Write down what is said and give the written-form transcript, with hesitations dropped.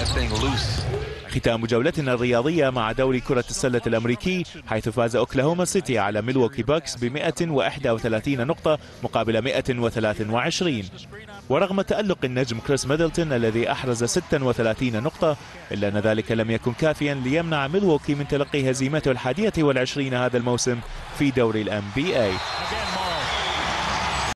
ختام جولتنا الرياضية مع دوري كرة السلة الأمريكي، حيث فاز أوكلاهوما سيتي على ميلواukee باكس ب 131 نقطة مقابل 123. ورغم تألق النجم كريس ميدلتون الذي أحرز 36 نقطة، إلا أن ذلك لم يكن كافيا ليمنع ميلواukee من تلقي هزيمته 21 هذا الموسم في دوري NBA.